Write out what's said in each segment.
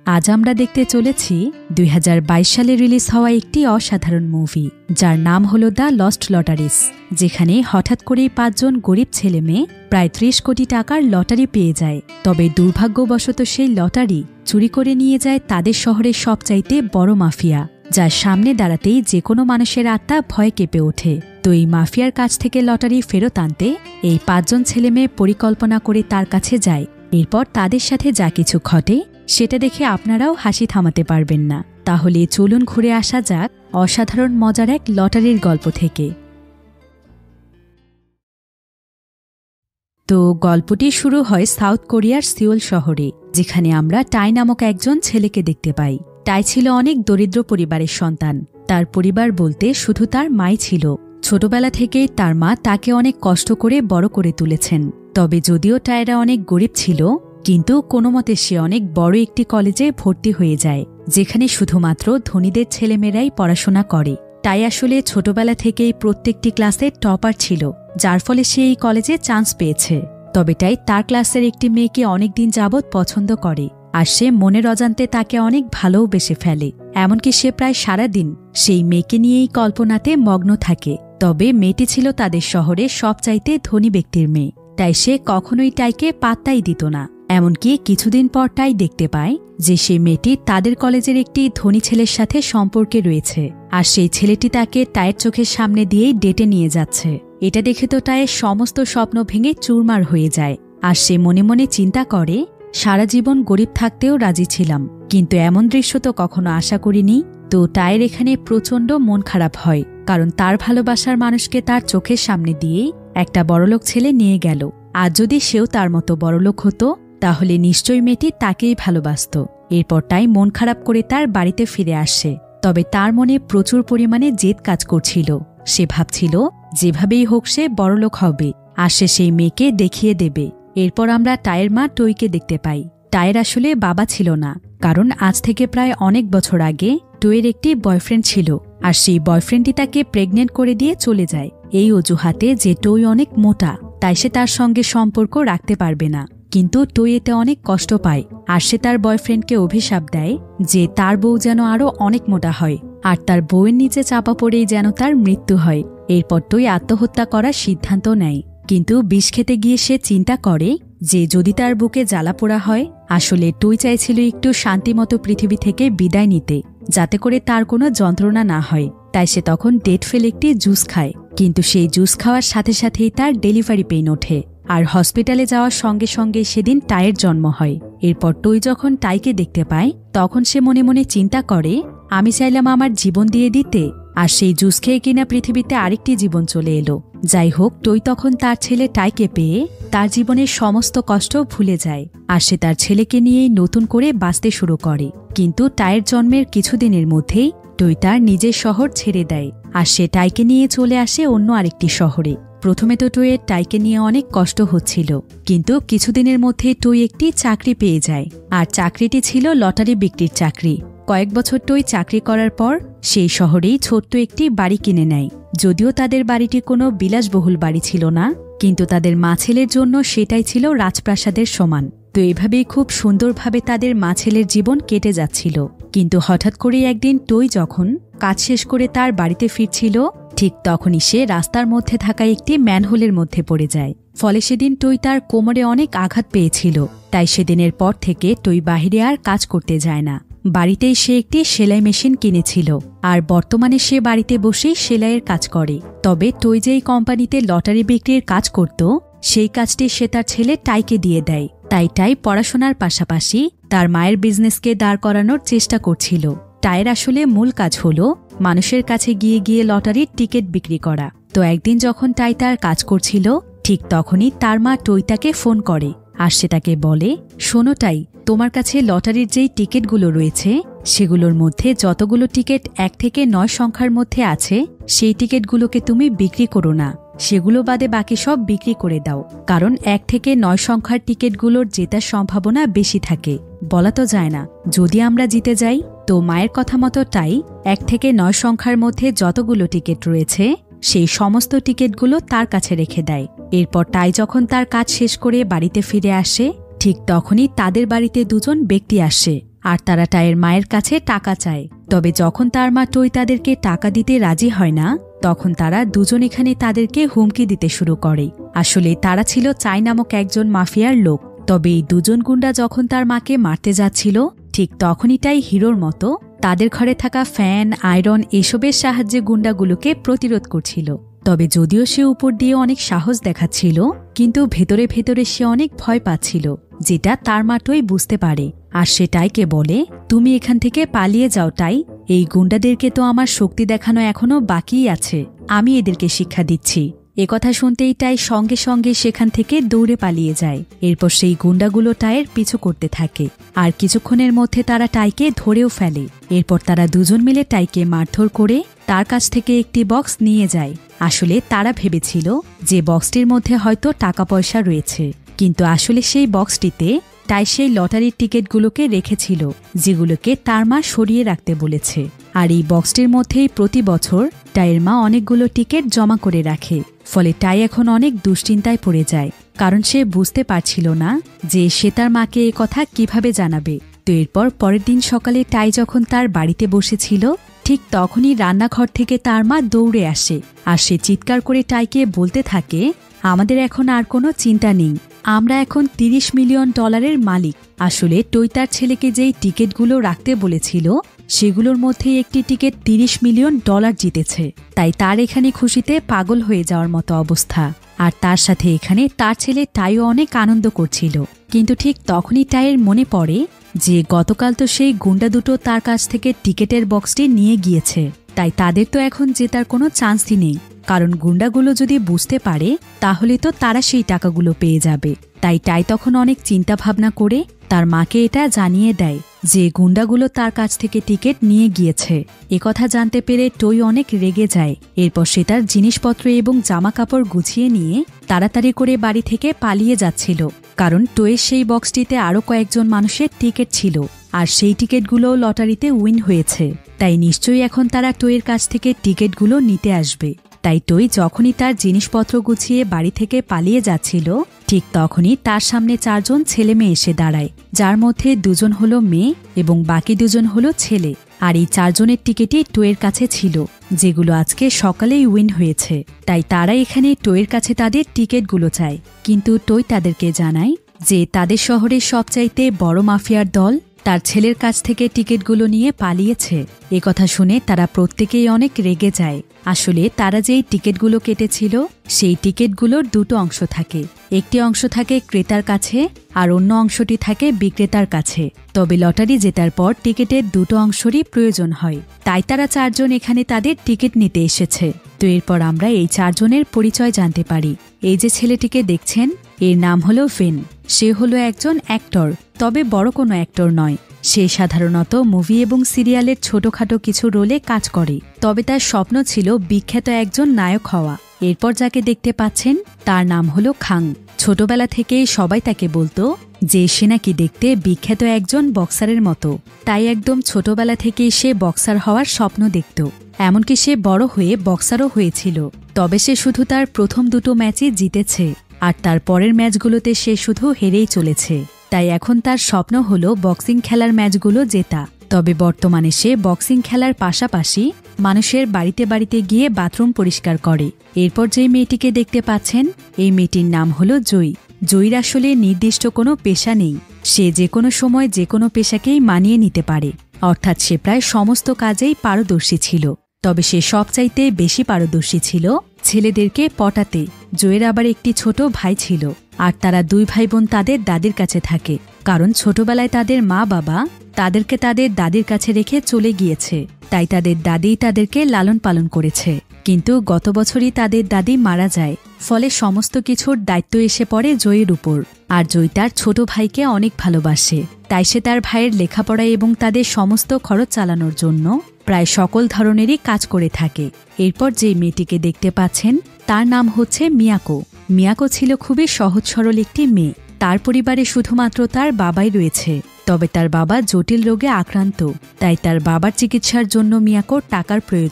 আজ আমরা দেখতে চলেছি ২০২২ সালে রিলিজ হওয়া একটি অসাধারণ মুভি, যার নাম হল দ্য লস্ট লটারিস, যেখানে হঠাৎ করেই ৫ জন গরিব ছেলে মেয়ে প্রায় ৩০ কোটি টাকার লটারি পেয়ে যায়। তবে দুর্ভাগ্যবশত সেই লটারি চুরি করে নিয়ে যায় তাদের শহরের সবচাইতে বড় মাফিয়া, যার সামনে দাঁড়াতেই যে কোনো মানুষের আত্মা ভয় কেঁপে ওঠে। তো এই মাফিয়ার কাছ থেকে লটারি ফেরত আনতে এই ৫ জন ছেলে মেয়ে পরিকল্পনা করে তার কাছে যায়। এরপর তাদের সাথে যা কিছু ঘটে সেটা দেখে আপনারাও হাসি থামাতে পারবেন না। তাহলে চলুন ঘুরে আসা যাক অসাধারণ মজার এক লটারির গল্প থেকে। তো গল্পটি শুরু হয় সাউথ কোরিয়ার সিওল শহরে, যেখানে আমরা টাই নামক একজন ছেলেকে দেখতে পাই। টাই ছিল অনেক দরিদ্র পরিবারের সন্তান। তার পরিবার বলতে শুধু তার মাই ছিল। ছোটবেলা থেকেই তার মা তাকে অনেক কষ্ট করে বড় করে তুলেছেন। তবে যদিও টাইরা অনেক গরিব ছিল, কিন্তু কোনোমতে সে অনেক বড় একটি কলেজে ভর্তি হয়ে যায়, যেখানে শুধুমাত্র ধনীদের ছেলেমেয়েরাই পড়াশোনা করে। টাই আসলে ছোটবেলা থেকেই প্রত্যেকটি ক্লাসে টপার ছিল, যার ফলে সে এই কলেজে চান্স পেয়েছে। তবে টাই তার ক্লাসের একটি মেয়েকে অনেকদিন যাবৎ পছন্দ করে, আর সে মনের অজান্তে তাকে অনেক ভালোবেসে ফেলে। এমনকি সে প্রায় সারাদিন সেই মেয়েকে নিয়েই কল্পনাতে মগ্ন থাকে। তবে মেয়েটি ছিল তাদের শহরের সবচাইতে ধনী ব্যক্তির মেয়ে, তাই সে কখনোই টাইকে পাত্তাই দিত না। এমনকি কিছুদিন পর টাই দেখতে পায় যে সেই মেয়েটি তাদের কলেজের একটি ধনী ছেলের সাথে সম্পর্কে রয়েছে, আর সেই ছেলেটি তাকে টাইয়ের চোখের সামনে দিয়েই ডেটে নিয়ে যাচ্ছে। এটা দেখে তো টাইয়ের সমস্ত স্বপ্ন ভেঙে চুরমার হয়ে যায়, আর সে মনে মনে চিন্তা করে, সারা জীবন গরিব থাকতেও রাজি ছিলাম, কিন্তু এমন দৃশ্য তো কখনো আশা করিনি। তো টাইয়ের এখানে প্রচণ্ড মন খারাপ হয়, কারণ তার ভালোবাসার মানুষকে তার চোখের সামনে দিয়েই একটা বড়লোক ছেলে নিয়ে গেল। আর যদি সেও তার মতো বড়লোক হতো, তাহলে নিশ্চয়ই মেয়েটি তাকেই ভালোবাসত। এরপর টাই মন খারাপ করে তার বাড়িতে ফিরে আসে। তবে তার মনে প্রচুর পরিমাণে জেদ কাজ করছিল। সে ভাবছিল যেভাবেই হোক সে বড়লোক হবে, আর সে সেই মেয়েকে দেখিয়ে দেবে। এরপর আমরা টাইয়ের মা টইকে দেখতে পাই। টাইয়ের আসলে বাবা ছিল না, কারণ আজ থেকে প্রায় অনেক বছর আগে টইয়ের একটি বয়ফ্রেন্ড ছিল, আর সেই বয়ফ্রেন্ডটি তাকে প্রেগনেন্ট করে দিয়ে চলে যায় এই অজুহাতে যে টই অনেক মোটা, তাই সে তার সঙ্গে সম্পর্ক রাখতে পারবে না। কিন্তু টই এতে অনেক কষ্ট পায়, আর সে তার বয়ফ্রেন্ডকে অভিশাপ দেয় যে তার বউ যেন আরও অনেক মোটা হয়, আর তার বউয়ের নিচে চাপা পড়েই যেন তার মৃত্যু হয়। এরপর টই আত্মহত্যা করার সিদ্ধান্ত নেয়, কিন্তু বিষ খেতে গিয়ে সে চিন্তা করে যে যদি তার বুকে জ্বালা পোড়া হয়। আসলে টই চাইছিল একটু শান্তিমতো পৃথিবী থেকে বিদায় নিতে, যাতে করে তার কোনো যন্ত্রণা না হয়। তাই সে তখন ডেট ফেল একটি জুস খায়, কিন্তু সেই জুস খাওয়ার সাথে সাথেই তার ডেলিভারি পেইন ওঠে, আর হসপিটালে যাওয়ার সঙ্গে সঙ্গে সেদিন টাইয়ের জন্ম হয়। এরপর টই যখন টাইকে দেখতে পায়, তখন সে মনে মনে চিন্তা করে, আমি চাইলাম আমার জীবন দিয়ে দিতে, আর সেই জুস খেয়ে কিনা পৃথিবীতে আরেকটি জীবন চলে এলো। যাই হোক, টই তখন তার ছেলে টাইকে পেয়ে তার জীবনের সমস্ত কষ্ট ভুলে যায়, আর সে তার ছেলেকে নিয়েই নতুন করে বাঁচতে শুরু করে। কিন্তু টাইয়ের জন্মের কিছুদিনের মধ্যেই টই তার নিজের শহর ছেড়ে দেয়, আর সে টাইকে নিয়ে চলে আসে অন্য আরেকটি শহরে। প্রথমে তো টইয়ের টাইকে নিয়ে অনেক কষ্ট হচ্ছিল, কিন্তু কিছুদিনের মধ্যে টই একটি চাকরি পেয়ে যায়, আর চাকরিটি ছিল লটারি বিক্রির চাকরি। কয়েক বছর টই চাকরি করার পর সেই শহরেই ছোট্ট একটি বাড়ি কিনে নেয়। যদিও তাদের বাড়িটি কোনো বিলাসবহুল বাড়ি ছিল না, কিন্তু তাদের মা ছেলের জন্য সেটাই ছিল রাজপ্রাসাদের সমান। তো এভাবেই খুব সুন্দরভাবে তাদের মা ছেলের জীবন কেটে যাচ্ছিল। কিন্তু হঠাৎ করেই একদিন টই যখন কাজ শেষ করে তার বাড়িতে ফিরছিল, ঠিক তখনই সে রাস্তার মধ্যে থাকা একটি ম্যানহোলের মধ্যে পড়ে যায়। ফলে সেদিন টই তার কোমরে অনেক আঘাত পেয়েছিল। তাই সেদিনের পর থেকে টই বাহিরে আর কাজ করতে যায় না। বাড়িতেই সে একটি সেলাই মেশিন কিনেছিল, আর বর্তমানে সে বাড়িতে বসেই সেলাইয়ের কাজ করে। তবে টই যেই কোম্পানিতে লটারি বিক্রির কাজ করত, সেই কাজটি সে তার ছেলে টাইকে দিয়ে দেয়। তাই টাই পড়াশোনার পাশাপাশি তার মায়ের বিজনেসকে দাঁড় করানোর চেষ্টা করছিল। টাইয়ের আসলে মূল কাজ হল মানুষের কাছে গিয়ে গিয়ে লটারির টিকিট বিক্রি করা। তো একদিন যখন টাই তার কাজ করছিল, ঠিক তখনই তার মা টইটাকে ফোন করে, আর সে তাকে বলে, শোনো টাই, তোমার কাছে লটারির যেই টিকিটগুলো রয়েছে, সেগুলোর মধ্যে যতগুলো টিকিট 1 থেকে 9 সংখ্যার মধ্যে আছে, সেই টিকিটগুলোকে তুমি বিক্রি করো না, সেগুলো বাদে বাকি সব বিক্রি করে দাও। কারণ 1 থেকে 9 সংখ্যার টিকিটগুলোর জেতার সম্ভাবনা বেশি থাকে। বলা তো যায় না, যদি আমরা জিতে যাই। তো মায়ের কথা মতো টাই 1 থেকে 9 সংখ্যার মধ্যে যতগুলো টিকিট রয়েছে, সেই সমস্ত টিকিটগুলো তার কাছে রেখে দেয়। এরপর টাই যখন তার কাজ শেষ করে বাড়িতে ফিরে আসে, ঠিক তখনই তাদের বাড়িতে 2 জন ব্যক্তি আসে, আর তারা টাইয়ের মায়ের কাছে টাকা চায়। তবে যখন তার মা টই তাদেরকে টাকা দিতে রাজি হয় না, তখন তারা দুজন এখানে তাদেরকে হুমকি দিতে শুরু করে। আসলে তারা ছিল চাই নামক একজন মাফিয়ার লোক। তবে এই দুজন গুন্ডা যখন তার মাকে মারতে যাচ্ছিল, ঠিক তখনই টাই হিরোর মতো তাদের ঘরে থাকা ফ্যান, আয়রন এসবের সাহায্যে গুন্ডাগুলোকে প্রতিরোধ করছিল। তবে যদিও সে উপর দিয়ে অনেক সাহস দেখাচ্ছিল, কিন্তু ভেতরে ভেতরে সে অনেক ভয় পাচ্ছিল, যেটা তার মা টই বুঝতে পারে। আর সে টাইকে বলে, তুমি এখান থেকে পালিয়ে যাও টাই, এই গুন্ডাদেরকে তো আমার শক্তি দেখানো এখনো বাকিই আছে, আমি এদেরকে শিক্ষা দিচ্ছি। একথা শুনতেই টাই সঙ্গে সঙ্গে সেখান থেকে দৌড়ে পালিয়ে যায়। এরপর সেই গুন্ডাগুলো টাইয়ের পিছু করতে থাকে, আর কিছুক্ষণের মধ্যে তারা টাইকে ধরেও ফেলে। এরপর তারা দুজন মিলে টাইকে মারধর করে তার কাছ থেকে একটি বক্স নিয়ে যায়। আসলে তারা ভেবেছিল যে বক্সটির মধ্যে হয়তো টাকা পয়সা রয়েছে, কিন্তু আসলে সেই বক্সটিতে টাই সেই লটারির টিকিটগুলোকে রেখেছিল, যেগুলোকে তার মা সরিয়ে রাখতে বলেছে। আর এই বক্সটির মধ্যেই প্রতি বছর টাইয়ের মা অনেকগুলো টিকিট জমা করে রাখে। ফলে টাই এখন অনেক দুশ্চিন্তায় পড়ে যায়, কারণ সে বুঝতে পারছিল না যে সে তার মাকে এ কথা কিভাবে জানাবে। তো এরপর পরের দিন সকালে টাই যখন তার বাড়িতে বসেছিল, ঠিক তখনই রান্নাঘর থেকে তার মা দৌড়ে আসে। আর সে চিৎকার করে টাইকে বলতে থাকে, আমাদের এখন আর কোনো চিন্তা নেই, আমরা এখন $30 মিলিয়ন মালিক। আসলে টই তার ছেলেকে যেই টিকিটগুলো রাখতে বলেছিল, সেগুলোর মধ্যে একটি টিকিট $30 মিলিয়ন জিতেছে। তাই তার এখানে খুশিতে পাগল হয়ে যাওয়ার মতো অবস্থা। আর তার সাথে এখানে তার ছেলে টাইও অনেক আনন্দ করছিল। কিন্তু ঠিক তখনই টাইয়ের মনে পড়ে যে গতকাল তো সেই গুন্ডা দুটো তার কাছ থেকে টিকিটের বক্সটি নিয়ে গিয়েছে। তাই তাদের তো এখন জেতার কোনো চান্সই নেই, কারণ গুন্ডাগুলো যদি বুঝতে পারে তাহলে তো তারা সেই টাকাগুলো পেয়ে যাবে। তাই টাই তখন অনেক চিন্তা ভাবনা করে তার মাকে এটা জানিয়ে দেয় যে গুন্ডাগুলো তার কাছ থেকে টিকিট নিয়ে গিয়েছে। একথা জানতে পেরে টই অনেক রেগে যায়। এরপর সে তার জিনিসপত্র এবং জামা কাপড় গুছিয়ে নিয়ে তাড়াতাড়ি করে বাড়ি থেকে পালিয়ে যাচ্ছিল, কারণ টইয়ের সেই বক্সটিতে আরও কয়েকজন মানুষের টিকিট ছিল, আর সেই টিকিটগুলো লটারিতে উইন হয়েছে। তাই নিশ্চয়ই এখন তারা টইয়ের কাছ থেকে টিকিটগুলো নিতে আসবে। তাই টই যখনই তার জিনিসপত্র গুছিয়ে বাড়ি থেকে পালিয়ে যাচ্ছিল, ঠিক তখনই তার সামনে 4 জন ছেলে মেয়ে এসে দাঁড়ায়, যার মধ্যে 2 জন হলো মেয়ে এবং বাকি 2 জন হলো ছেলে। আর এই 4 জনের টিকিটই টইয়ের কাছে ছিল, যেগুলো আজকে সকালেই উইন হয়েছে। তাই তারা এখানে টইয়ের কাছে তাদের টিকিটগুলো চায়। কিন্তু টই তাদেরকে জানায় যে তাদের শহরের সবচাইতে বড় মাফিয়ার দল তার ছেলের কাছ থেকে টিকিটগুলো নিয়ে পালিয়েছে। একথা শুনে তারা প্রত্যেকেই অনেক রেগে যায়। আসলে তারা যেই টিকিটগুলো কেটেছিল, সেই টিকিটগুলোর 2টো অংশ থাকে। একটি অংশ থাকে ক্রেতার কাছে আর অন্য অংশটি থাকে বিক্রেতার কাছে। তবে লটারি জেতার পর টিকিটের 2টো অংশরই প্রয়োজন হয়। তাই তারা 4 জন এখানে তাদের টিকিট নিতে এসেছে। তো এরপর আমরা এই 4 জনের পরিচয় জানতে পারি। এই যে ছেলেটিকে দেখছেন, এর নাম হলো ভেন। সে হলো একজন অ্যাক্টর, তবে বড় কোনো অ্যাক্টর নয়। সে সাধারণত মুভি এবং সিরিয়ালের ছোটখাটো কিছু রোলে কাজ করে, তবে তার স্বপ্ন ছিল বিখ্যাত একজন নায়ক হওয়া। এরপর যাকে দেখতে পাচ্ছেন তার নাম হলো খাং। ছোটবেলা থেকেই সবাই তাকে বলতো যে সে নাকি দেখতে বিখ্যাত একজন বক্সারের মতো। তাই একদম ছোটবেলা থেকেই সে বক্সার হওয়ার স্বপ্ন দেখত। এমনকি সে বড় হয়ে বক্সারও হয়েছিল। তবে সে শুধু তার প্রথম 2টো ম্যাচই জিতেছে, আর তার পরের ম্যাচগুলোতে সে শুধু হেরেই চলেছে। তাই এখন তার স্বপ্ন হলো বক্সিং খেলার ম্যাচগুলো জেতা। তবে বর্তমানে সে বক্সিং খেলার পাশাপাশি মানুষের বাড়িতে বাড়িতে গিয়ে বাথরুম পরিষ্কার করে। এরপর যে মেয়েটিকে দেখতে পাচ্ছেন, এই মেয়েটির নাম হলো জয়ী। জয়ীর আসলে নির্দিষ্ট কোনো পেশা নেই। সে যে কোনো সময় যে কোনো পেশাকেই মানিয়ে নিতে পারে, অর্থাৎ সে প্রায় সমস্ত কাজেই পারদর্শী ছিল। তবে সে সবচাইতে বেশি পারদর্শী ছিল ছেলেদেরকে পটাতে। জয়ের আবার একটি ছোট ভাই ছিল, আর তারা 2 ভাই বোন তাদের দাদির কাছে থাকে, কারণ ছোটবেলায় তাদের মা বাবা তাদেরকে তাদের দাদির কাছে রেখে চলে গিয়েছে। তাই তাদের দাদিই তাদেরকে লালন পালন করেছে। কিন্তু গত বছরই তাদের দাদি মারা যায়। ফলে সমস্ত কিছুর দায়িত্ব এসে পড়ে জয়ীর উপর। আর জয়ী তার ছোট ভাইকে অনেক ভালোবাসে। তাই সে তার ভাইয়ের লেখাপড়া এবং তাদের সমস্ত খরচ চালানোর জন্য প্রায় সকল ধরনেরই কাজ করে থাকে। এরপর যে মেয়েটিকে দেখতে পাচ্ছেন, তার নাম হচ্ছে মিয়াকো। মিয়াকো ছিল খুবই সহজ সরল একটি মেয়ে। তার পরিবারে শুধুমাত্র তার বাবাই রয়েছে। তবে তার বাবা জটিল রোগে আক্রান্ত, তাই তার বাবার চিকিৎসার জন্য মিয়াকোর টাকার প্রয়োজন।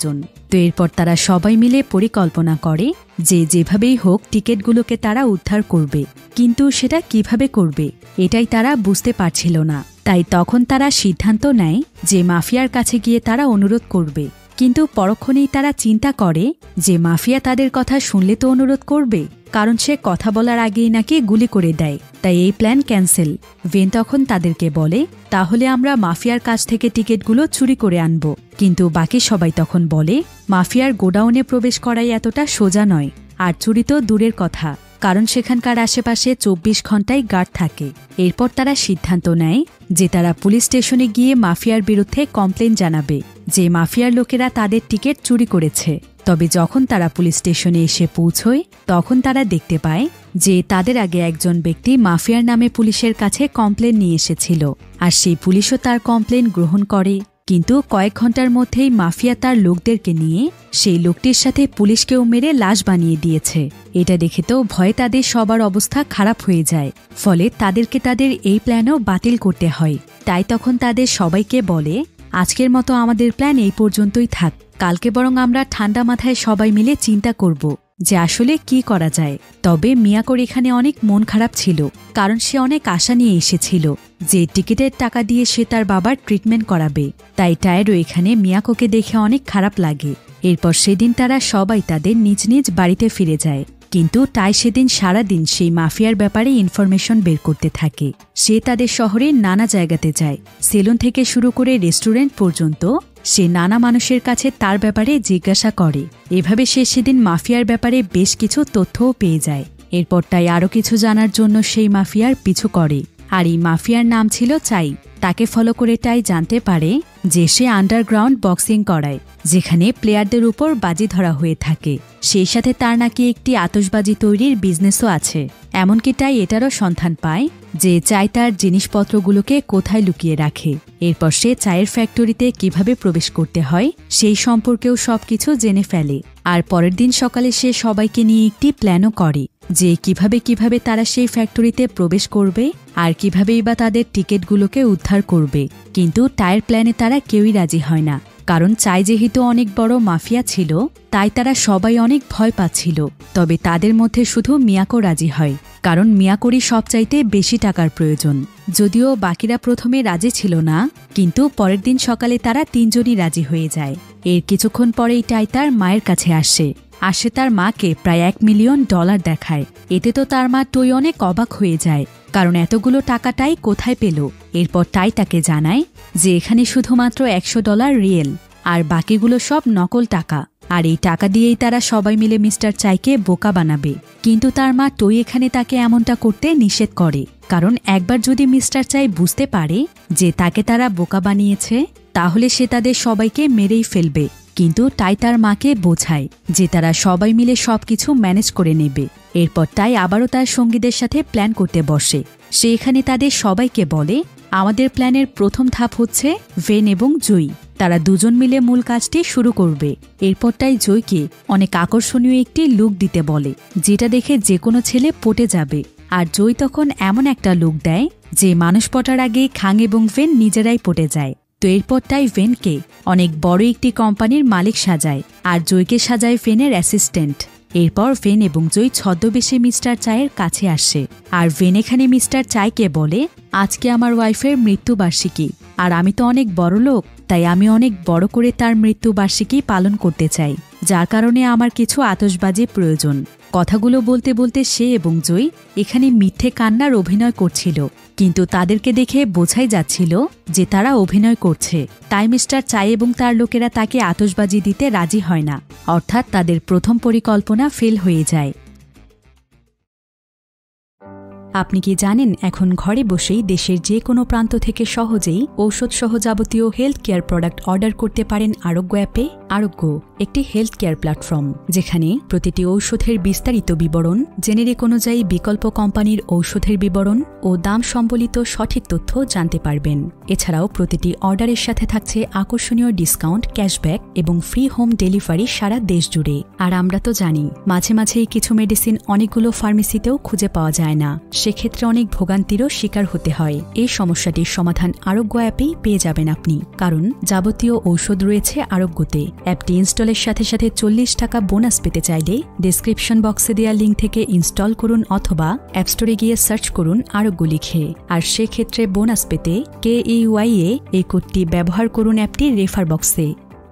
তো এরপর তারা সবাই মিলে পরিকল্পনা করে যে যেভাবেই হোক টিকিটগুলোকে তারা উদ্ধার করবে, কিন্তু সেটা কিভাবে করবে এটাই তারা বুঝতে পারছিল না। তাই তখন তারা সিদ্ধান্ত নেয় যে মাফিয়ার কাছে গিয়ে তারা অনুরোধ করবে। কিন্তু পরক্ষণেই তারা চিন্তা করে যে মাফিয়া তাদের কথা শুনলে তো অনুরোধ করবে, কারণ সে কথা বলার আগেই নাকি গুলি করে দেয়। তাই এই প্ল্যান ক্যান্সেল। ভেন তখন তাদেরকে বলে, তাহলে আমরা মাফিয়ার কাছ থেকে টিকিটগুলো চুরি করে আনব। কিন্তু বাকি সবাই তখন বলে, মাফিয়ার গোডাউনে প্রবেশ করাই এতটা সোজা নয়, আর চুরি তো দূরের কথা, কারণ সেখানকার আশেপাশে 24 ঘন্টাই গার্ড থাকে। এরপর তারা সিদ্ধান্ত নেয় যে তারা পুলিশ স্টেশনে গিয়ে মাফিয়ার বিরুদ্ধে কমপ্লেন জানাবে যে মাফিয়ার লোকেরা তাদের টিকিট চুরি করেছে। তবে যখন তারা পুলিশ স্টেশনে এসে পৌঁছয় তখন তারা দেখতে পায় যে তাদের আগে একজন ব্যক্তি মাফিয়ার নামে পুলিশের কাছে কমপ্লেন নিয়ে এসেছিল, আর সেই পুলিশও তার কমপ্লেন গ্রহণ করে। কিন্তু কয়েক ঘন্টার মধ্যেই মাফিয়া তার লোকদেরকে নিয়ে সেই লোকটির সাথে পুলিশকেও মেরে লাশ বানিয়ে দিয়েছে। এটা দেখে তো ভয়ে তাদের সবার অবস্থা খারাপ হয়ে যায়, ফলে তাদেরকে তাদের এই প্ল্যানও বাতিল করতে হয়। তাই তখন তাদের সবাইকে বলে, আজকের মতো আমাদের প্ল্যান এই পর্যন্তই থাক, কালকে বরং আমরা ঠান্ডা মাথায় সবাই মিলে চিন্তা করব যে আসলে কি করা যায়। তবে মিয়াকোর এখানে অনেক মন খারাপ ছিল, কারণ সে অনেক আশা নিয়ে এসেছিল যে টিকিটের টাকা দিয়ে সে তার বাবার ট্রিটমেন্ট করাবে। তাই টায়েরও এখানে মিয়াকোকে দেখে অনেক খারাপ লাগে। এরপর সেদিন তারা সবাই তাদের নিজ নিজ বাড়িতে ফিরে যায়। কিন্তু টাই সেদিন সারাদিন সেই মাফিয়ার ব্যাপারে ইনফরমেশন বের করতে থাকে। সে তাদের শহরের নানা জায়গাতে যায়, সেলুন থেকে শুরু করে রেস্টুরেন্ট পর্যন্ত সে নানা মানুষের কাছে তার ব্যাপারে জিজ্ঞাসা করে। এভাবে সে সেদিন মাফিয়ার ব্যাপারে বেশ কিছু তথ্যও পেয়ে যায়। এরপর টাই আরও কিছু জানার জন্য সেই মাফিয়ার পিছু করে, আর এই মাফিয়ার নাম ছিল চাই। তাকে ফলো করে টাই জানতে পারে যে সে আন্ডারগ্রাউন্ড বক্সিং করায়, যেখানে প্লেয়ারদের উপর বাজি ধরা হয়ে থাকে। সেই সাথে তার নাকি একটি আতশবাজি তৈরির বিজনেসও আছে। এমনকি টাই এটারও সন্ধান পায় যে চাই তার জিনিসপত্রগুলোকে কোথায় লুকিয়ে রাখে। এরপর সে চায়ের ফ্যাক্টরিতে কিভাবে প্রবেশ করতে হয় সেই সম্পর্কেও সবকিছু জেনে ফেলে। আর পরের দিন সকালে সে সবাইকে নিয়ে একটি প্ল্যানও করে যে কিভাবে তারা সেই ফ্যাক্টরিতে প্রবেশ করবে আর কিভাবেই বা তাদের টিকিটগুলোকে উদ্ধার করবে। কিন্তু টায়ের প্ল্যানে তারা কেউই রাজি হয় না, কারণ চাই যেহেতু অনেক বড় মাফিয়া ছিল তাই তারা সবাই অনেক ভয় পাচ্ছিল। তবে তাদের মধ্যে শুধু মিয়াকো রাজি হয়, কারণ মিয়াকোরই সবচাইতে বেশি টাকার প্রয়োজন। যদিও বাকিরা প্রথমে রাজি ছিল না, কিন্তু পরের দিন সকালে তারা তিনজনই রাজি হয়ে যায়। এর কিছুক্ষণ পরেই টাই তার মায়ের কাছে আসে তার মাকে প্রায় $1 মিলিয়ন দেখায়। এতে তো তার মা টই অনেক অবাক হয়ে যায়, কারণ এতগুলো টাকাটাই কোথায় পেল। এরপর টাই তাকে জানায় যে এখানে শুধুমাত্র $100 রিয়েল, আর বাকিগুলো সব নকল টাকা, আর এই টাকা দিয়েই তারা সবাই মিলে মিস্টার চাইকে বোকা বানাবে। কিন্তু তার মা টই এখানে তাকে এমনটা করতে নিষেধ করে, কারণ একবার যদি মিস্টার চাই বুঝতে পারে যে তাকে তারা বোকা বানিয়েছে তাহলে সে তাদের সবাইকে মেরেই ফেলবে। কিন্তু টাই তার মাকে বোঝায় যে তারা সবাই মিলে সবকিছু ম্যানেজ করে নেবে। এরপর টাই আবারও তার সঙ্গীদের সাথে প্ল্যান করতে বসে। সে এখানে তাদের সবাইকে বলে, আমাদের প্ল্যানের প্রথম ধাপ হচ্ছে ভেন এবং জয়ী, তারা দুজন মিলে মূল কাজটি শুরু করবে। এরপর টাই জয়কে অনেক আকর্ষণীয় একটি লুক দিতে বলে, যেটা দেখে যে কোনো ছেলে পটে যাবে। আর জয়ী তখন এমন একটা লুক দেয় যে মানুষ পটার আগে খাং এবং ভেন নিজেরাই পটে যায়। তো এরপর টাই ভেনকে অনেক বড় একটি কোম্পানির মালিক সাজায়, আর জয়কে সাজায় ভেনের অ্যাসিস্ট্যান্ট। এরপর ভেন এবং জয় ছদ্মবেশে মিস্টার চায়ের কাছে আসে, আর ভেন এখানে মিস্টার চাইকে বলে, আজকে আমার ওয়াইফের মৃত্যুবার্ষিকী, আর আমি তো অনেক বড় লোক, তাই আমি অনেক বড় করে তার মৃত্যুবার্ষিকী পালন করতে চাই, যার কারণে আমার কিছু আতশবাজি প্রয়োজন। কথাগুলো বলতে বলতে সে এবং জয় এখানে মিথ্যে কান্নার অভিনয় করছিল, কিন্তু তাদেরকে দেখে বোঝাই যাচ্ছিল যে তারা অভিনয় করছে। তাই মিস্টার চাই এবং তার লোকেরা তাকে আতশবাজি দিতে রাজি হয় না, অর্থাৎ তাদের প্রথম পরিকল্পনা ফেল হয়ে যায়। আপনি কি জানেন এখন ঘরে বসেই দেশের যে কোনো প্রান্ত থেকে সহজেই ঔষধ সহ যাবতীয় হেলথ কেয়ার প্রোডাক্ট অর্ডার করতে পারেন আরোগ্য অ্যাপে? আরোগ্য একটি হেলথ কেয়ার প্ল্যাটফর্ম, যেখানে প্রতিটি ঔষধের বিস্তারিত বিবরণ, জেনেরিক অনুযায়ী বিকল্প কোম্পানির ঔষধের বিবরণ ও দাম সম্বলিত সঠিক তথ্য জানতে পারবেন। এছাড়াও প্রতিটি অর্ডারের সাথে থাকছে আকর্ষণীয় ডিসকাউন্ট, ক্যাশব্যাক এবং ফ্রি হোম ডেলিভারি সারা দেশ জুড়ে। আর আমরা তো জানি মাঝে মাঝেই কিছু মেডিসিন অনেকগুলো ফার্মেসিতেও খুঁজে পাওয়া যায় না, সেক্ষেত্রে অনেক ভোগান্তিরও শিকার হতে হয়। এই সমস্যাটির সমাধান আরোগ্য অ্যাপেই পেয়ে যাবেন আপনি, কারণ যাবতীয় ঔষধ রয়েছে আরোগ্যতে। অ্যাপটি ইনস্টলের সাথে সাথে 40 টাকা বোনাস পেতে চাইলে ডেসক্রিপশন বক্সে দেওয়া লিঙ্ক থেকে ইনস্টল করুন অথবা অ্যাপ স্টোরে গিয়ে সার্চ করুন আরোগ্য লিখে। আর সেক্ষেত্রে বোনাস পেতে KEYA এই কোডটি ব্যবহার করুন অ্যাপটির রেফার বক্সে।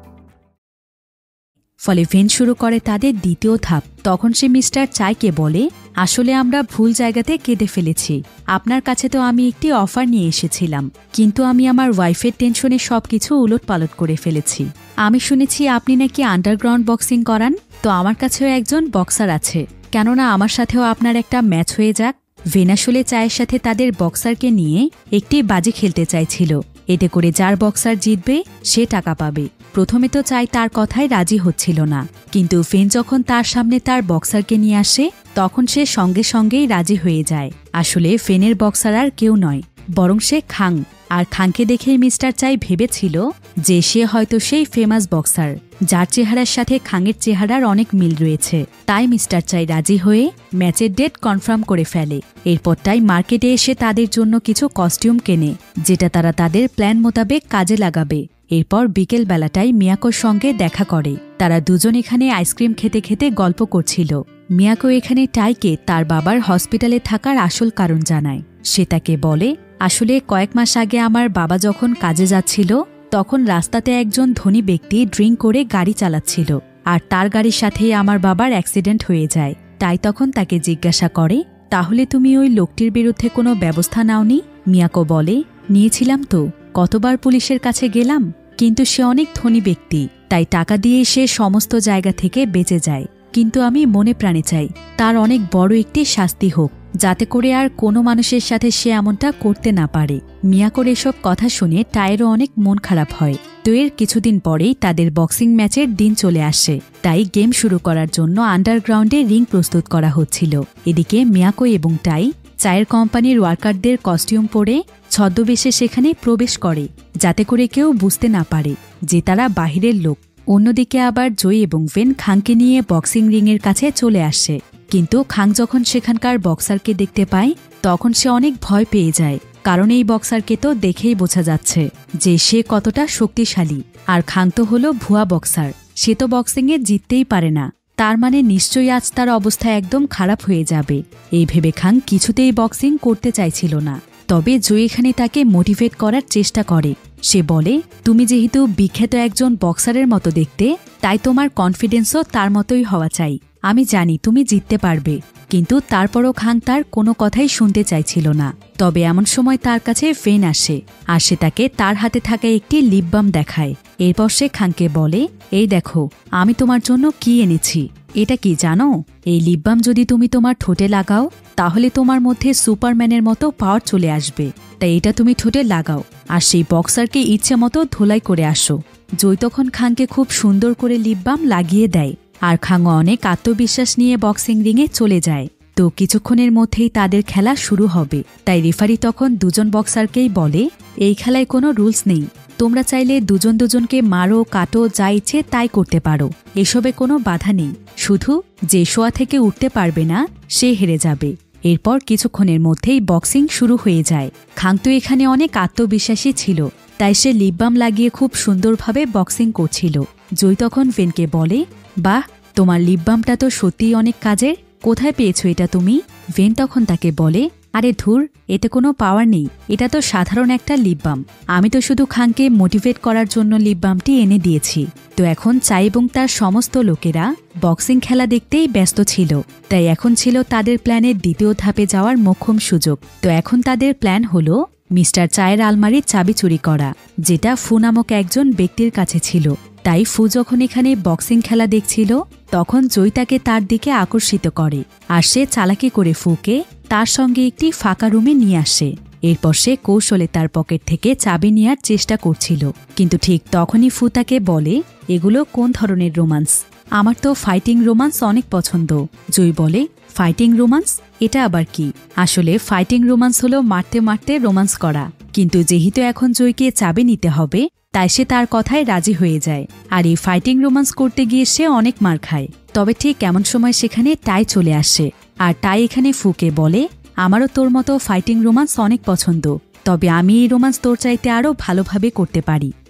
ফলে ভেন শুরু করে তাদের দ্বিতীয় ধাপ। তখন সে মিস্টার চাইকে বলে, আসলে আমরা ভুল জায়গাতে কেঁদে ফেলেছি। আপনার কাছে তো আমি একটি অফার নিয়ে এসেছিলাম, কিন্তু আমি আমার ওয়াইফের টেনশনে সবকিছু উলটপালট করে ফেলেছি। আমি শুনেছি আপনি নাকি আন্ডারগ্রাউন্ড বক্সিং করান, তো আমার কাছেও একজন বক্সার আছে, কেননা আমার সাথেও আপনার একটা ম্যাচ হয়ে যাক। ভেন আসলে চায়ের সাথে তাদের বক্সারকে নিয়ে একটি বাজি খেলতে চাইছিল, এতে করে যার বক্সার জিতবে সে টাকা পাবে। প্রথমে তো চাই তার কথায় রাজি হচ্ছিল না, কিন্তু ভেন যখন তার সামনে তার বক্সারকে নিয়ে আসে তখন সে সঙ্গে সঙ্গেই রাজি হয়ে যায়। আসলে ফেনের বক্সার আর কেউ নয়, বরং সে খাং। আর খাংকে দেখেই মিস্টার চাই ভেবেছিল যে সে হয়তো সেই ফেমাস বক্সার, যার চেহারার সাথে খাংয়ের চেহারার অনেক মিল রয়েছে। তাই মিস্টার চাই রাজি হয়ে ম্যাচের ডেট কনফার্ম করে ফেলে। এরপরটাই মার্কেটে এসে তাদের জন্য কিছু কস্টিউম কেনে, যেটা তারা তাদের প্ল্যান মোতাবেক কাজে লাগাবে। এরপর বিকেল বেলাটাই মিয়াকোর সঙ্গে দেখা করে। তারা দুজন এখানে আইসক্রিম খেতে খেতে গল্প করছিল। মিয়াকো এখানে টাইকে তার বাবার হসপিটালে থাকার আসল কারণ জানায়। সে তাকে বলে, আসলে কয়েক মাস আগে আমার বাবা যখন কাজে যাচ্ছিল তখন রাস্তাতে একজন ধনী ব্যক্তি ড্রিঙ্ক করে গাড়ি চালাচ্ছিল, আর তার গাড়ির সাথেই আমার বাবার অ্যাক্সিডেন্ট হয়ে যায়। তাই তখন তাকে জিজ্ঞাসা করে, তাহলে তুমি ওই লোকটির বিরুদ্ধে কোনো ব্যবস্থা নাওনি? মিয়াকো বলে, নিয়েছিলাম তো, কতবার পুলিশের কাছে গেলাম, কিন্তু সে অনেক ধনী ব্যক্তি, তাই টাকা দিয়ে সে সমস্ত জায়গা থেকে বেঁচে যায়। কিন্তু আমি মনে প্রাণে চাই তার অনেক বড় একটি শাস্তি হোক, যাতে করে আর কোনো মানুষের সাথে সে এমনটা করতে না পারে। মিয়াকোর এসব কথা শুনে টায়েরও অনেক মন খারাপ হয়। তো এর কিছুদিন পরেই তাদের বক্সিং ম্যাচের দিন চলে আসে। তাই গেম শুরু করার জন্য আন্ডারগ্রাউন্ডে রিং প্রস্তুত করা হচ্ছিল। এদিকে মিয়াকো এবং টাই চায়ের কোম্পানির ওয়ার্কারদের কস্টিউম পরে ছদ্মবেশে সেখানে প্রবেশ করে, যাতে করে কেউ বুঝতে না পারে যে তারা বাহিরের লোক। অন্যদিকে আবার জয় এবং ভেন খাংকে নিয়ে বক্সিং রিংয়ের কাছে চলে আসে। কিন্তু খাং যখন সেখানকার বক্সারকে দেখতে পায় তখন সে অনেক ভয় পেয়ে যায়, কারণ এই বক্সারকে তো দেখেই বোঝা যাচ্ছে যে সে কতটা শক্তিশালী। আর খাং তো হলো ভুয়া বক্সার, সে তো বক্সিংয়ে জিততেই পারে না, তার মানে নিশ্চয়ই আজ তার অবস্থা একদম খারাপ হয়ে যাবে। এই ভেবে খাং কিছুতেই বক্সিং করতে চাইছিল না। তবে জয় এখানে তাকে মোটিভেট করার চেষ্টা করে। সে বলে, তুমি যেহেতু বিখ্যাত একজন বক্সারের মতো দেখতে, তাই তোমার কনফিডেন্সও তার মতোই হওয়া চাই। আমি জানি তুমি জিততে পারবে। কিন্তু তারপরও খাং তার কোনো কথাই শুনতে চাইছিল না। তবে এমন সময় তার কাছে ভেন আসে, আর সে তাকে তার হাতে থাকা একটি লিপ বাম দেখায়। এরপর সে খাংকে বলে, এই দেখো আমি তোমার জন্য কি এনেছি। এটা কি জানো? এই লিপ বাম যদি তুমি তোমার ঠোঁটে লাগাও তাহলে তোমার মধ্যে সুপারম্যানের মতো পাওয়ার চলে আসবে। তাই এটা তুমি ঠোঁটে লাগাও আর সেই বক্সারকে ইচ্ছে মতো ধোলাই করে আসো। জয় তখন খাংকে খুব সুন্দর করে লিপ বাম লাগিয়ে দেয়, আর খাংও অনেক আত্মবিশ্বাস নিয়ে বক্সিং রিংয়ে চলে যায়। তো কিছুক্ষণের মধ্যেই তাদের খেলা শুরু হবে। তাই রেফারি তখন দুজন বক্সারকেই বলে, এই খেলায় কোনো রুলস নেই, তোমরা চাইলে দুজন দুজনকে মারো কাটো যা ইচ্ছে তাই করতে পারো, এসবে কোনো বাধা নেই, শুধু যে শোয়া থেকে উঠতে পারবে না সে হেরে যাবে। এরপর কিছুক্ষণের মধ্যেই বক্সিং শুরু হয়ে যায়। খাং তো এখানে অনেক আত্মবিশ্বাসী ছিল, তাই সে লিপ বাম লাগিয়ে খুব সুন্দরভাবে বক্সিং করছিল। জয় তখন ভেনকে বলে, বাহ, তোমার লিপ বামটা তো সত্যিই অনেক কাজের, কোথায় পেয়েছো এটা তুমি? ভেন তখন তাকে বলে, আরে ধুর, এতে কোনো পাওয়ার নেই, এটা তো সাধারণ একটা লিপ বাম, আমি তো শুধু খাংকে মোটিভেট করার জন্য লিপ বামটি এনে দিয়েছি। তো এখন চাই এবং তার সমস্ত লোকেরা বক্সিং খেলা দেখতেই ব্যস্ত ছিল, তাই এখন ছিল তাদের প্ল্যানের দ্বিতীয় ধাপে যাওয়ার মোক্ষম সুযোগ। তো এখন তাদের প্ল্যান হলো মিস্টার চায়ের আলমারির চাবি চুরি করা, যেটা ফু নামক একজন ব্যক্তির কাছে ছিল। তাই ফু যখন এখানে বক্সিং খেলা দেখছিল তখন জয় তাকে তার দিকে আকর্ষিত করে, আর সে চালাকি করে ফুকে তার সঙ্গে একটি ফাঁকা রুমে নিয়ে আসে। এরপর সে কৌশলে তার পকেট থেকে চাবি নেওয়ার চেষ্টা করছিল, কিন্তু ঠিক তখনই ফু তাকে বলে, এগুলো কোন ধরনের রোমান্স? আমার তো ফাইটিং রোমান্স অনেক পছন্দ। জয় বলে, ফাইটিং রোমান্স? এটা আবার কি? আসলে ফাইটিং রোমান্স হলো মারতে মারতে রোমান্স করা, কিন্তু যেহেতু এখন জয়কে চাবি নিতে হবে তাই সে তার কথায় রাজি হয়ে যায়। আর এই ফাইটিং রোমান্স করতে গিয়ে সে অনেক মার খায়। তবে ঠিক এমন সময় সেখানে টাই চলে আসে, আর টাই এখানে ফুকে বলে, আমারও তোর মতো ফাইটিং রোমান্স অনেক পছন্দ, তবে আমি এই রোমান্স তোর চাইতে আরও ভালোভাবে করতে পারি।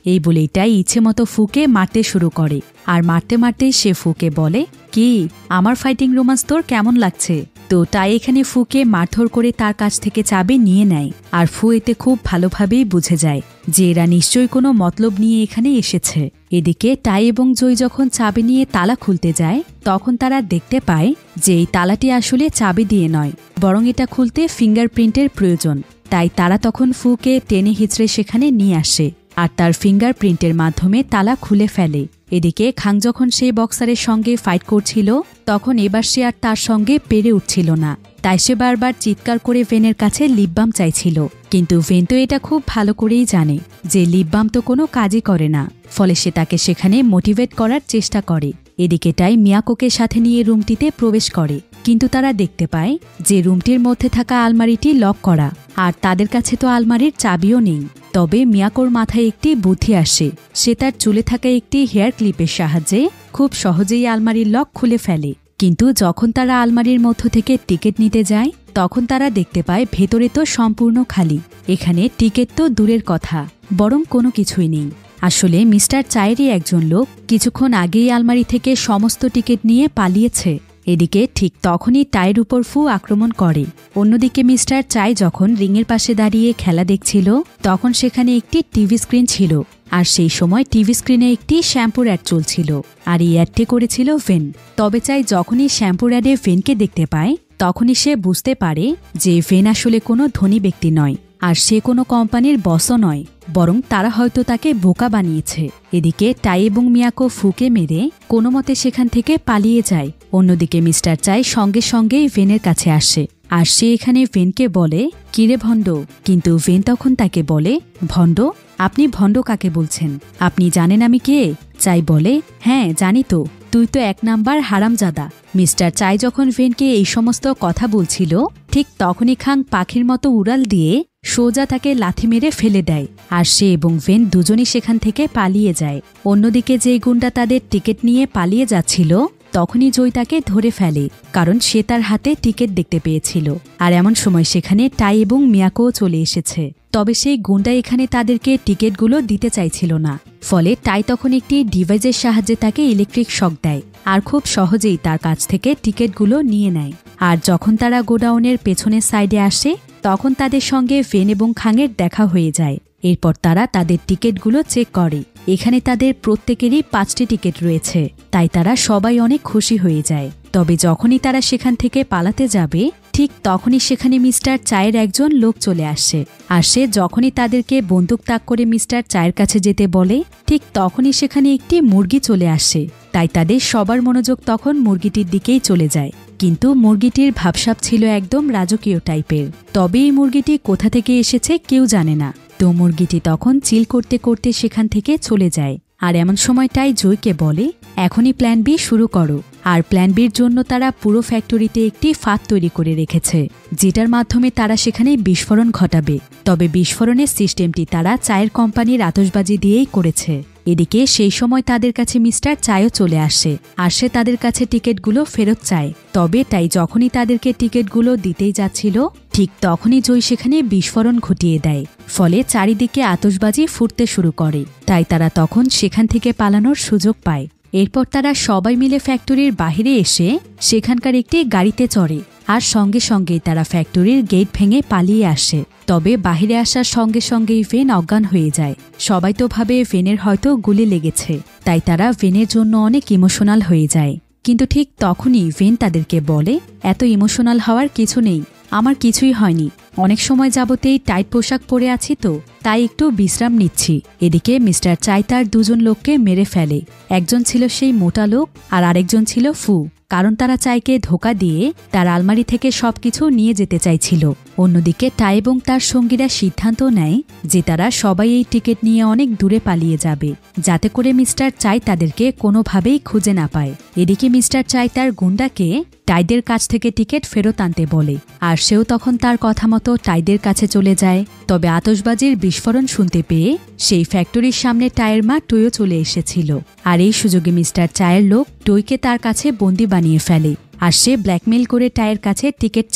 এই বলেই টাই ইচ্ছে মতো ফুকে মারতে শুরু করে। আর মারতে মারতে সে ফুকে বলে, কি আমার ফাইটিং রোমান্স তোর কেমন লাগছে? তো টাই এখানে ফুকে মারধর করে তার কাছ থেকে চাবি নিয়ে নেয়। আর ফু এতে খুব ভালোভাবেই বুঝে যায় যে এরা নিশ্চয়ই কোনো মতলব নিয়ে এখানে এসেছে। এদিকে টাই এবং জয় যখন চাবি নিয়ে তালা খুলতে যায় তখন তারা দেখতে পায় যে এই তালাটি আসলে চাবি দিয়ে নয়, বরং এটা খুলতে ফিঙ্গারপ্রিন্টের প্রয়োজন। তাই তারা তখন ফুকে টেনে হিচড়ে সেখানে নিয়ে আসে আর তার ফিঙ্গারপ্রিন্টের মাধ্যমে তালা খুলে ফেলে। এদিকে খাং যখন সেই বক্সারের সঙ্গে ফাইট করছিল তখন এবার সে আর তার সঙ্গে পেরে উঠছিল না। তাই সে বারবার চিৎকার করে ভেনের কাছে লিপ বাম চাইছিল, কিন্তু ভেন তো এটা খুব ভালো করেই জানে যে লিপ বাম তো কোনো কাজই করে না। ফলে সে তাকে সেখানে মোটিভেট করার চেষ্টা করে। এদিকে টাই মিয়াকোকে সাথে নিয়ে রুমটিতে প্রবেশ করে, কিন্তু তারা দেখতে পায় যে রুমটির মধ্যে থাকা আলমারিটি লক করা আর তাদের কাছে তো আলমারির চাবিও নেই। তবে মিয়াকোর মাথায় একটি বুদ্ধি আসে। সে তার চুলে থাকা একটি হেয়ার ক্লিপের সাহায্যে খুব সহজেই আলমারির লক খুলে ফেলে। কিন্তু যখন তারা আলমারির মধ্য থেকে টিকিট নিতে যায় তখন তারা দেখতে পায় ভেতরে তো সম্পূর্ণ খালি। এখানে টিকিট তো দূরের কথা, বরং কোনো কিছুই নেই। আসলে মিস্টার চায়েরই একজন লোক কিছুক্ষণ আগেই আলমারি থেকে সমস্ত টিকিট নিয়ে পালিয়েছে। এদিকে ঠিক তখনই টাইয়ের উপর ফু আক্রমণ করে। অন্যদিকে মিস্টার চাই যখন রিংয়ের পাশে দাঁড়িয়ে খেলা দেখছিল তখন সেখানে একটি টিভি স্ক্রিন ছিল, আর সেই সময় টিভি স্ক্রিনে একটি শ্যাম্পুর অ্যাড চলছিল, আর এই অ্যাডটি করেছিল ভেন। তবে চাই যখনই শ্যাম্পুর অ্যাডে ভেনকে দেখতে পায় তখনই সে বুঝতে পারে যে ভেন আসলে কোনো ধনী ব্যক্তি নয়, আর সে কোনো কোম্পানির বসও নয়, বরং তারা হয়তো তাকে বোকা বানিয়েছে। এদিকে টাই এবং মিয়াকো ফুকে মেরে কোনো মতে সেখান থেকে পালিয়ে যায়। অন্যদিকে মিস্টার চাই সঙ্গে সঙ্গেই ভেনের কাছে আসে, আর সে এখানে ভেনকে বলে, কিরে ভণ্ড? কিন্তু ভেন তখন তাকে বলে, ভণ্ড? আপনি ভণ্ড কাকে বলছেন? আপনি জানেন আমি কে? চাই বলে, হ্যাঁ জানি তো, তুই তো এক নাম্বার হারামজাদা। মিস্টার চাই যখন ভেনকে এই সমস্ত কথা বলছিল ঠিক তখনই খাং পাখির মতো উড়াল দিয়ে সোজা তাকে লাথি মেরে ফেলে দেয়, আর সে এবং ভেন দুজনই সেখান থেকে পালিয়ে যায়। অন্যদিকে যে গুন্ডা তাদের টিকিট নিয়ে পালিয়ে যাচ্ছিল তখনই জয় তাকে ধরে ফেলে, কারণ সে তার হাতে টিকিট দেখতে পেয়েছিল। আর এমন সময় সেখানে টাই এবং মিয়াকো চলে এসেছে। তবে সেই গুন্ডা এখানে তাদেরকে টিকিটগুলো দিতে চাইছিল না। ফলে টাই তখন একটি ডিভাইসের সাহায্যে তাকে ইলেকট্রিক শক দেয় আর খুব সহজেই তার কাছ থেকে টিকিটগুলো নিয়ে নেয়। আর যখন তারা গোডাউনের পেছনের সাইডে আসে তখন তাদের সঙ্গে ভেন এবং খাংয়ের দেখা হয়ে যায়। এরপর তারা তাদের টিকিটগুলো চেক করে। এখানে তাদের প্রত্যেকেরই 5টি টিকিট রয়েছে, তাই তারা সবাই অনেক খুশি হয়ে যায়। তবে যখনই তারা সেখান থেকে পালাতে যাবে ঠিক তখনই সেখানে মিস্টার চায়ের একজন লোক চলে আসে, আর সে যখনই তাদেরকে বন্দুক তাক করে মিস্টার চায়ের কাছে যেতে বলে ঠিক তখনই সেখানে একটি মুরগি চলে আসে। তাই তাদের সবার মনোযোগ তখন মুরগিটির দিকেই চলে যায়। কিন্তু মুরগিটির ভাবসাব ছিল একদম রাজকীয় টাইপের। তবে এই মুরগিটি কোথা থেকে এসেছে কেউ জানে না। তো মুরগিটি তখন চিল করতে করতে সেখান থেকে চলে যায়। আর এমন সময়টাই জয়কে বলে, এখনই প্ল্যান বি শুরু করো। আর প্ল্যান বির জন্য তারা পুরো ফ্যাক্টরিতে একটি ফাঁদ তৈরি করে রেখেছে, যেটার মাধ্যমে তারা সেখানে বিস্ফোরণ ঘটাবে। তবে বিস্ফোরণের সিস্টেমটি তারা চায়ের কোম্পানির আতশবাজি দিয়েই করেছে। এদিকে সেই সময় তাদের কাছে মিস্টার চায়ও চলে আসে, আর সে তাদের কাছে টিকিটগুলো ফেরত চায়। তবে তাই যখনই তাদেরকে টিকিটগুলো দিতেই যাচ্ছিল ঠিক তখনই জয় সেখানে বিস্ফোরণ ঘটিয়ে দেয়। ফলে চারিদিকে আতশবাজি ফুটতে শুরু করে। তাই তারা তখন সেখান থেকে পালানোর সুযোগ পায়। এরপর তারা সবাই মিলে ফ্যাক্টরির বাহিরে এসে সেখানকার একটি গাড়িতে চড়ে, আর সঙ্গে সঙ্গেই তারা ফ্যাক্টরির গেট ভেঙে পালিয়ে আসে। তবে বাহিরে আসার সঙ্গে সঙ্গেই ভেন অজ্ঞান হয়ে যায়। সবাই তো ভাবে ভেনের হয়তো গুলি লেগেছে, তাই তারা ভেনের জন্য অনেক ইমোশনাল হয়ে যায়। কিন্তু ঠিক তখনই ভেন তাদেরকে বলে, এত ইমোশনাল হওয়ার কিছু নেই, আমার কিছুই হয়নি। অনেক সময় যাবতেই টাইট পোশাক পরে আছি তো, তাই একটু বিশ্রাম নিচ্ছি। এদিকে মিস্টার চাই তার দুজন লোককে মেরে ফেলে। একজন ছিল সেই মোটা লোক, আর আরেকজন ছিল ফু, কারণ তারা চাইকে ধোঁকা দিয়ে তার আলমারি থেকে সবকিছু নিয়ে যেতে চাইছিল। অন্যদিকে টাই এবং তার সঙ্গীরা সিদ্ধান্ত নেয় যে তারা সবাই এই টিকিট নিয়ে অনেক দূরে পালিয়ে যাবে, যাতে করে মিস্টার চাই তাদেরকে কোনোভাবেই খুঁজে না পায়। এদিকে মিস্টার চাই তার গুন্ডাকে টাইদের কাছ থেকে টিকিট ফেরত আনতে বলে, আর সেও তখন তার কথা মতো টাইদের কাছে চলে যায়। তবে আতশবাজির বিস্ফোরণ শুনতে পেয়ে সেই ফ্যাক্টরির সামনে টাইয়ের মা টইও চলে এসেছিল। আর এই সুযোগে মিস্টার চায়ের লোক টইকে তার কাছে বন্দি বানিয়ে ফেলে, আর সে ব্ল্যাকমেইল করে টাইয়ের কাছে টিকিট চায়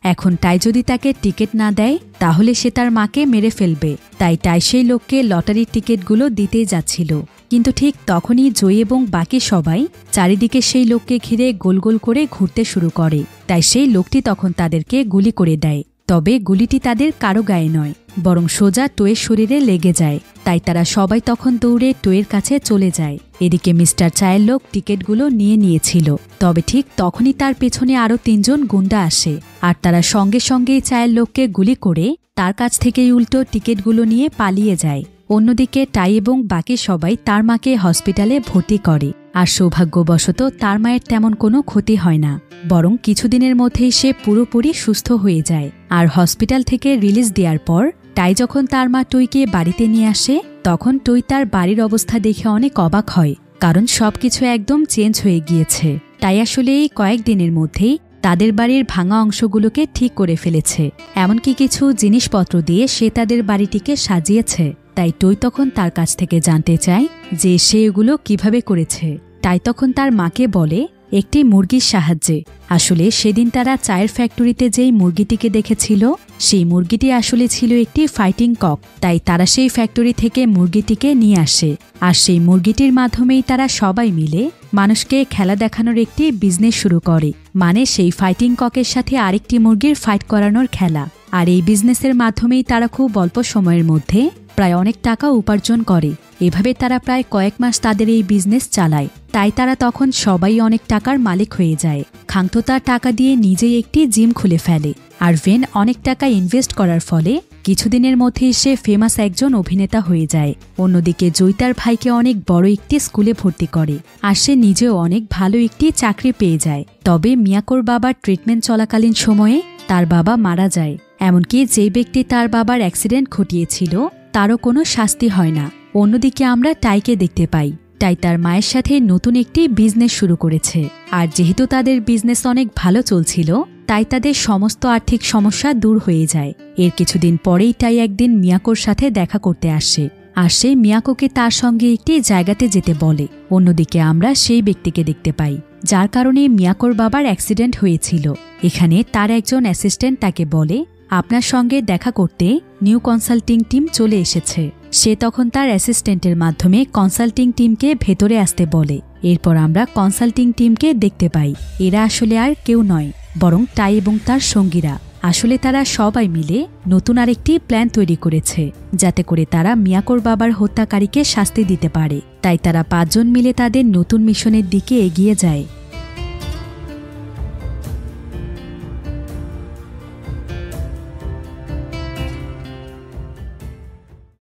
এখন টাই যদি তাকে টিকিট না দেয় তাহলে সে তার মাকে মেরে ফেলবে। তাই টাই সেই লোককে লটারির টিকিটগুলো দিতেই যাচ্ছিল, কিন্তু ঠিক তখনই জয়ী এবং বাকি সবাই চারিদিকে সেই লোককে ঘিরে গোল গোল করে ঘুরতে শুরু করে। তাই সেই লোকটি তখন তাদেরকে গুলি করে দেয়, তবে গুলিটি তাদের কারো গায়ে নয়, বরং সোজা টোয়ের শরীরে লেগে যায়। তাই তারা সবাই তখন দৌড়ে টোয়ের কাছে চলে যায়। এদিকে মিস্টার চায়ের লোক টিকিটগুলো নিয়েছিল, তবে ঠিক তখনই তার পেছনে আরও 3 জন গুন্ডা আসে, আর তারা সঙ্গে সঙ্গেই চায়ের লোককে গুলি করে তার কাছ থেকেই উল্টো টিকিটগুলো নিয়ে পালিয়ে যায়। অন্যদিকে টাই এবং বাকি সবাই তার মাকে হসপিটালে ভর্তি করে, আর সৌভাগ্যবশত তার মায়ের তেমন কোনো ক্ষতি হয় না, বরং কিছুদিনের মধ্যেই সে পুরোপুরি সুস্থ হয়ে যায়। আর হসপিটাল থেকে রিলিজ দেওয়ার পর টাই যখন তার মা টুইকে বাড়িতে নিয়ে আসে, তখন টুই তার বাড়ির অবস্থা দেখে অনেক অবাক হয়, কারণ সবকিছু একদম চেঞ্জ হয়ে গিয়েছে। টাই আসলে এই কয়েকদিনের মধ্যেই তাদের বাড়ির ভাঙা অংশগুলোকে ঠিক করে ফেলেছে, এমনকি কিছু জিনিসপত্র দিয়ে সে তাদের বাড়িটিকে সাজিয়েছে। তাই টুই তখন তার কাছ থেকে জানতে চায় যে সে এগুলো কিভাবে করেছে। টাই তখন তার মাকে বলে একটি মুরগির সাহায্যে। আসলে সেদিন তারা চায়ের ফ্যাক্টরিতে যেই মুরগিটিকে দেখেছিল, সেই মুরগিটি আসলে ছিল একটি ফাইটিং কক। তাই তারা সেই ফ্যাক্টরি থেকে মুরগিটিকে নিয়ে আসে, আর সেই মুরগিটির মাধ্যমেই তারা সবাই মিলে মানুষকে খেলা দেখানোর একটি বিজনেস শুরু করে, মানে সেই ফাইটিং ককের সাথে আরেকটি মুরগির ফাইট করানোর খেলা। আর এই বিজনেসের মাধ্যমেই তারা খুব অল্প সময়ের মধ্যে প্রায় অনেক টাকা উপার্জন করে। এভাবে তারা প্রায় কয়েক মাস তাদের এই বিজনেস চালায়। তাই তারা তখন সবাই অনেক টাকার মালিক হয়ে যায়। খাংতো তার টাকা দিয়ে নিজেই একটি জিম খুলে ফেলে, আর ভেন অনেক টাকা ইনভেস্ট করার ফলে কিছুদিনের মধ্যেই সে ফেমাস একজন অভিনেতা হয়ে যায়। অন্যদিকে জয়ী তার ভাইকে অনেক বড় একটি স্কুলে ভর্তি করে, আর সে নিজেও অনেক ভালো একটি চাকরি পেয়ে যায়। তবে মিয়াকোর বাবার ট্রিটমেন্ট চলাকালীন সময়ে তার বাবা মারা যায়, এমনকি যে ব্যক্তি তার বাবার অ্যাক্সিডেন্ট ঘটিয়েছিল তারও কোনো শাস্তি হয় না। অন্যদিকে আমরা টাইকে দেখতে পাই, টাই তার মায়ের সাথে নতুন একটি বিজনেস শুরু করেছে, আর যেহেতু তাদের বিজনেস অনেক ভালো চলছিল তাই তাদের সমস্ত আর্থিক সমস্যা দূর হয়ে যায়। এর কিছুদিন পরেই টাই একদিন মিয়াকোর সাথে দেখা করতে আসে, আর সে মিয়াকোকে তার সঙ্গে একটি জায়গাতে যেতে বলে। অন্যদিকে আমরা সেই ব্যক্তিকে দেখতে পাই যার কারণে মিয়াকোর বাবার অ্যাক্সিডেন্ট হয়েছিল। এখানে তার একজন অ্যাসিস্ট্যান্ট তাকে বলে আপনার সঙ্গে দেখা করতে নিউ কনসাল্টিং টিম চলে এসেছে। সে তখন তার অ্যাসিস্ট্যান্টের মাধ্যমে কনসাল্টিং টিমকে ভেতরে আসতে বলে। এরপর আমরা কনসাল্টিং টিমকে দেখতে পাই। এরা আসলে আর কেউ নয়, বরং টাই এবং তার সঙ্গীরা। আসলে তারা সবাই মিলে নতুন আরেকটি প্ল্যান তৈরি করেছে, যাতে করে তারা মিয়াকোর বাবার হত্যাকারীকে শাস্তি দিতে পারে। তাই তারা 5 জন মিলে তাদের নতুন মিশনের দিকে এগিয়ে যায়।